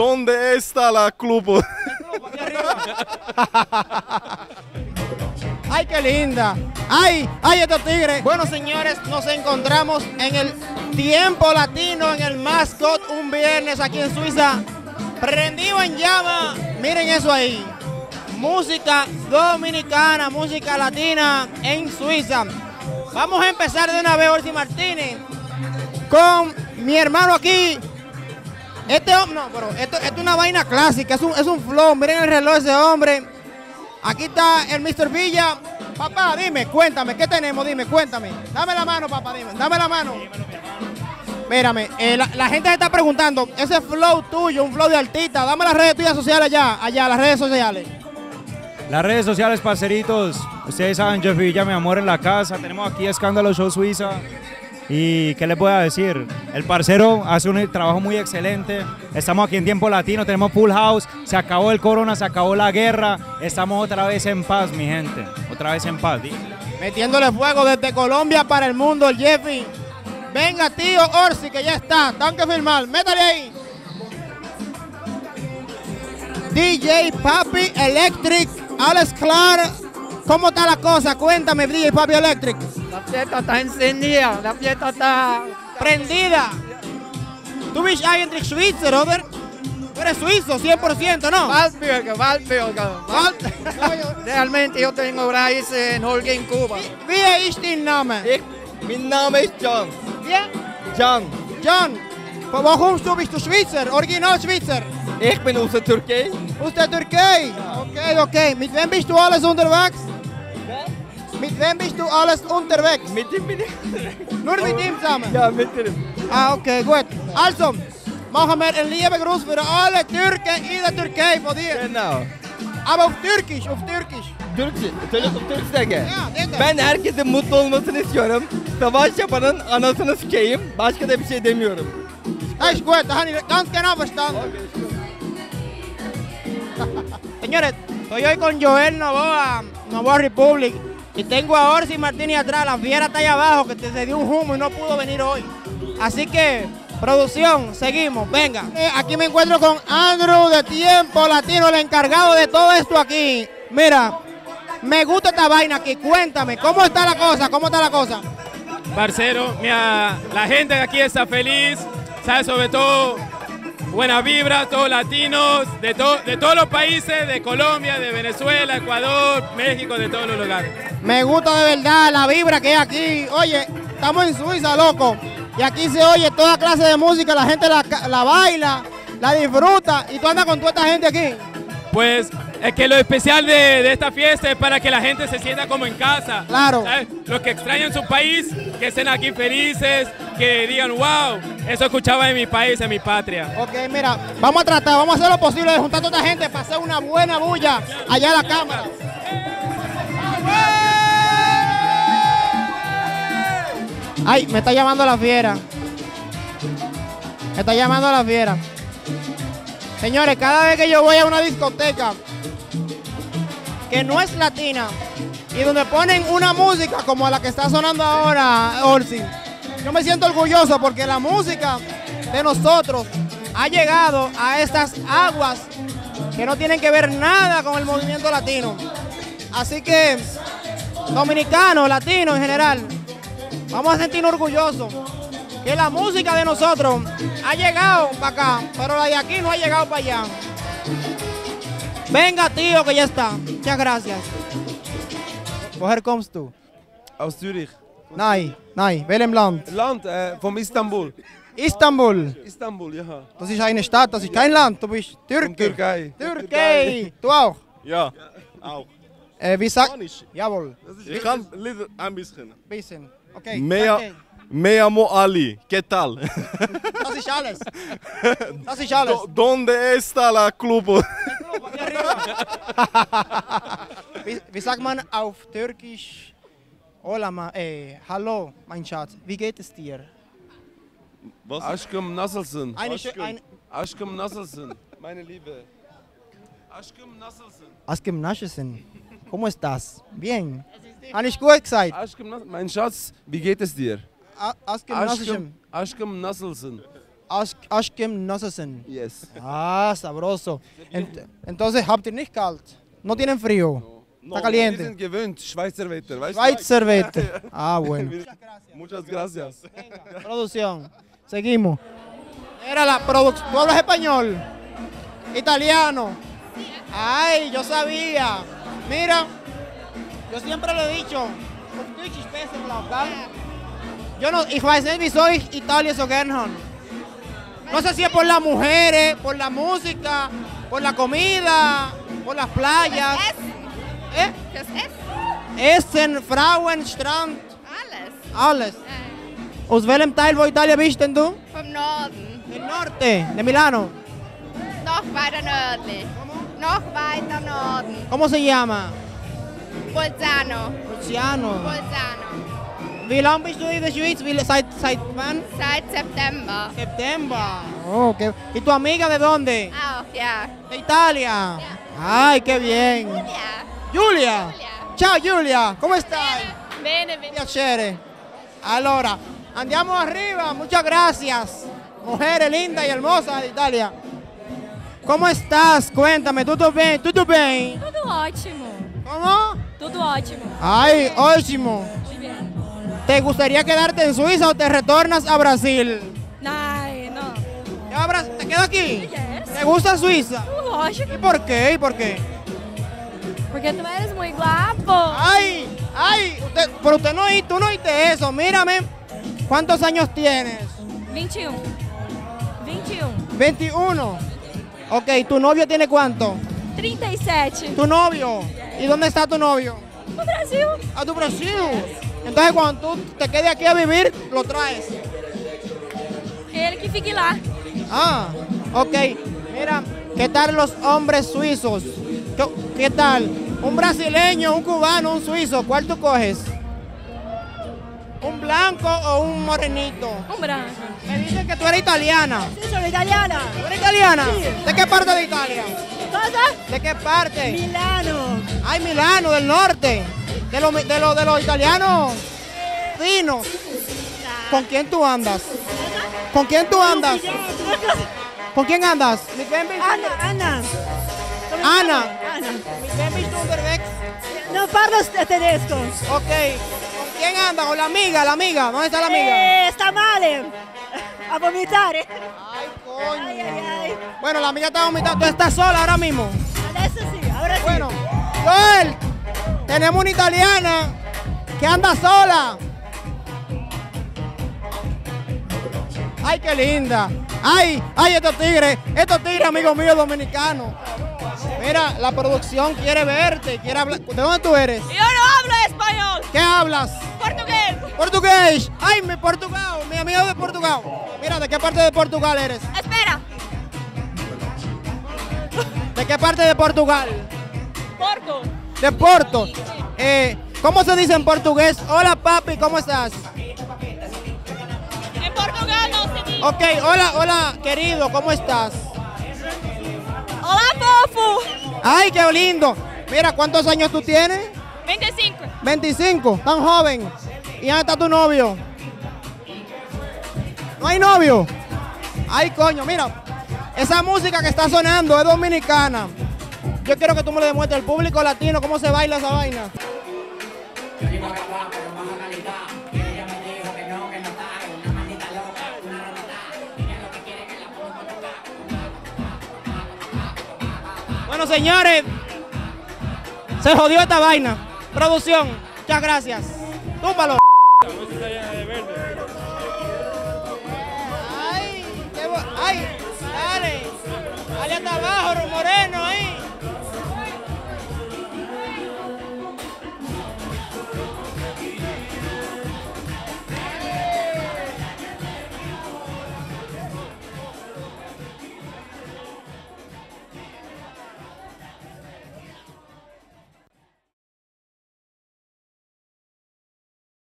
¿Dónde está la club? ¡Ay, qué linda! ¡Ay, estos tigres! Bueno, señores, nos encontramos en el Tiempo Latino, en el Mascot, un viernes aquí en Suiza. Prendido en llama. Miren eso ahí. Música dominicana, música latina en Suiza. Vamos a empezar de una vez, Orsi Martínez, con mi hermano aquí. Esto es una vaina clásica, es un flow. Miren el reloj de ese hombre. Aquí está el Mr. Villa. Papá, dime, cuéntame, ¿qué tenemos? Dime, cuéntame. Dame la mano, papá, dime, dame la mano. Mírame, la gente se está preguntando, ese flow tuyo, un flow de artista, dame las redes tuyas sociales allá, las redes sociales. Las redes sociales, parceritos, ustedes saben, Jeff Villa, mi amor en la casa, tenemos aquí Escándalo Show Suiza. Y qué les voy a decir, el parcero hace un trabajo muy excelente, estamos aquí en Tiempo Latino, tenemos Full House, se acabó el corona, se acabó la guerra, estamos otra vez en paz, mi gente, otra vez en paz. Metiéndole fuego desde Colombia para el mundo, el Jeffy. Venga, tío Orsi, que ya está, tengo que filmar, métale ahí. DJ Papi Electric, Alex Clark, ¿cómo está la cosa? Cuéntame, DJ Papi Electric. La fiesta está encendida, la fiesta está prendida. ¿Tú bist eigentlich Schweizer, oder? Tú eres suizo, 100%, ¿no? Waldbürger. Realmente yo tengo raíces en Holguín, Cuba. Wie ist dein Name? Mein Name ist John. Wie? John. John. Von wo kommst du? Bist du Schweizer? Original Schweizer? Ich bin aus der Türkei. Aus der Türkei? Okay. Mit wem bist du alles unterwegs? Mit wem bist du alles unterwegs? Mit ihm bin ich. Nur mit ihm zusammen? Ja, mit ihm. Okay, gut. Also, machen wir einen lieben Gruß für alle Türken in der Türkei von dir. Genau. Aber auf Türkisch. Türkçe, çocuk Türkçe gel. Ya, de. Ben herkesin mutlu olmasını istiyorum. Savaş yapanın anasını sikeyim. Başka da bir şey demiyorum. Das ist gut, das habe ich ganz genau verstanden. Señores, estoy hoy con Joel Novoa Republic. Y tengo a Orsi Martínez atrás, la fiera está allá abajo, que se dio un humo y no pudo venir hoy. Así que, producción, seguimos, venga. Aquí me encuentro con Andrew de Tiempo Latino, el encargado de todo esto aquí. Mira, me gusta esta vaina aquí, cuéntame, ¿cómo está la cosa? Parcero, mira, la gente de aquí está feliz, ¿sabes? Sobre todo, buena vibra, todos latinos, de todos los países, de Colombia, de Venezuela, Ecuador, México, de todos los lugares. Me gusta de verdad la vibra que hay aquí. Oye, estamos en Suiza, loco. Y aquí se oye toda clase de música, la gente la baila, la disfruta. Y tú andas con toda esta gente aquí. Pues es que lo especial de esta fiesta es para que la gente se sienta como en casa. Claro. ¿Sabes? Los que extrañan su país, que estén aquí felices, que digan, wow, eso escuchaba en mi país, en mi patria. Ok, mira, vamos a hacer lo posible de juntar a toda esta gente para hacer una buena bulla allá a la cámara. Ay, me está llamando la fiera. Señores, cada vez que yo voy a una discoteca que no es latina y donde ponen una música como la que está sonando ahora, Orsi, yo me siento orgulloso porque la música de nosotros ha llegado a estas aguas que no tienen que ver nada con el movimiento latino. Así que, dominicanos, latinos en general, vamos a sentirnos orgullosos que la música de nosotros ha llegado para acá, pero la de aquí no ha llegado para allá. Venga, tío, que ya está. Muchas gracias. Woher kommst du? Aus Zürich. Nein, welchem Land? Land, vom Istanbul. Istanbul. Istanbul, ja. Das ist eine Stadt, das ist kein Land. Du bist Von Türke. Türkei. Türkei. Du auch? Ja, auch. Wie sagt? Spanisch. Jawohl. Ich kann ein bisschen. Bisschen. Okay. Mehr, danke. me llamo Ali. ¿Qué tal? Das ist alles. Das ist alles. ¿Dónde está la club? Wie sagt man auf Türkisch? Hola, hallo, mein Schatz. Wie geht es dir? Was? Aşkım nasılsın? Aşkım nasılsın? Meine Liebe. Aşkım nasılsın? Aşkım nasılsın? ¿Cómo estás? Bien. Habe ich gut gesagt? Aşkım nasılsın? Mein Schatz, wie geht es dir? Aşkım nasılsın? Aşkım nasılsın? Ashkem Nosesen. Yes. Ah, sabroso. Entonces, habt ihr nicht kalt? No tienen frío. Está Wir caliente. sind gewöhnt, Schweizer Wetter, weißt du? Schweizer Wetter. Ah, bueno. Muchas gracias. Producción. Seguimos. Era la producción. ¿Tú hablas español? Italiano. Ay, yo sabía. Mira, yo siempre le he dicho. Yo no, ich weiß nicht, wieso ich Italien so gern habe. No sé si es por las mujeres, por la música, por la comida, por las playas. ¿Eh? Das Essen. Essen, Frauen, Strand, Alles. alles. Aus welchem Teil von Italien bist denn du? Vom Norden. Del norte, de Milano. Noch weiter nördlich. Noch weiter Norden. ¿Cómo se llama? Bolzano. Luciano. Bolzano. Wie lange bist du in der Schweiz? Seit wann? Seit September. September. Oh, okay. ¿Y tu amiga de dónde? Auch, ja. De Italia. Ay, qué bien. Ja. Giulia. Giulia. Ciao Giulia, come stai? Bene, bene. Piacere. Allora, andiamo arriba, muchas gracias. Mujeres lindas y hermosas de Italia. ¿Cómo estás? Cuéntame, ¿todo bien? ¿Todo bien? Tudo ótimo. ¿Cómo? Tudo ótimo. Ay, ótimo. Muy bien. ¿Te gustaría quedarte en Suiza o te retornas a Brasil? Ai, não. ¿Te quedas aquí? Yes. ¿Te gusta Suiza? Lógico. ¿Y por qué? ¿Y por qué? Porque tu eres muy guapo. Ay, pero tú no oíste eso, mírame. ¿Cuántos años tienes? 21. 21. 21. Ok, ¿tu novio tiene cuánto? 37. ¿Tu novio? ¿Y dónde está tu novio? No Brasil. A tu Brasil. Entonces cuando tú te quedes aquí a vivir, lo traes. Ele que fique lá. Ah, ok. Mira, ¿qué tal los hombres suizos? ¿Qué tal? Un brasileño, un cubano, un suizo, ¿cuál tú coges? ¿Un blanco o un morenito? Um branco. Me dicen que tú eres italiana. Sí, soy italiana. ¿Tú eres italiana? ¿De qué parte de Italia? Cosa? ¿De qué parte? Milano. Ay, Milano, del norte. De los italianos finos. ¿Con quién tú andas? ¿Con quién tú andas? ¿Con quién andas? Ana. Ana. Ana. Mi bist unterwegs? Não parlo tedesco. Ok. ¿Con quién andas? ¿Con la amiga? ¿La amiga? ¿Dónde está la amiga? Sta male. A vomitare. Ay, coño. Ay. Bueno, la amiga está vomitando. ¿Tú estás sola ahora mismo? Adesso sì, ora sì. Bueno, Joel, tenemos una italiana que anda sola. Ay, qué linda. Ay, estos tigres, amigos míos dominicanos. Mira, la producción quiere verte, quiere hablar. ¿De dónde tú eres? Eu não hablo espanhol. ¿Qué hablas? Português. Portugués. Ay, mi Portugal, mi amigo de Portugal. Mira, ¿de qué parte de Portugal eres? Espera. ¿De qué parte de Portugal? Porto. De Porto. ¿Cómo se dice en portugués? Hola, papi, ¿cómo estás? En Portugal não se diz. Ok, hola, querido, ¿cómo estás? Olá, fofo. Ay, qué lindo. Mira, ¿cuántos años tú tienes? 25. 25, tan joven. ¿Y dónde está tu novio? ¿No hay novio? Ay, coño, mira. Esa música que está sonando es dominicana. Yo quiero que tú me lo demuestres al público latino cómo se baila esa vaina. Bueno, señores, se jodió esta vaina. Producción, muchas gracias. Túmbalo. Ay, dale hasta abajo, moreno ahí.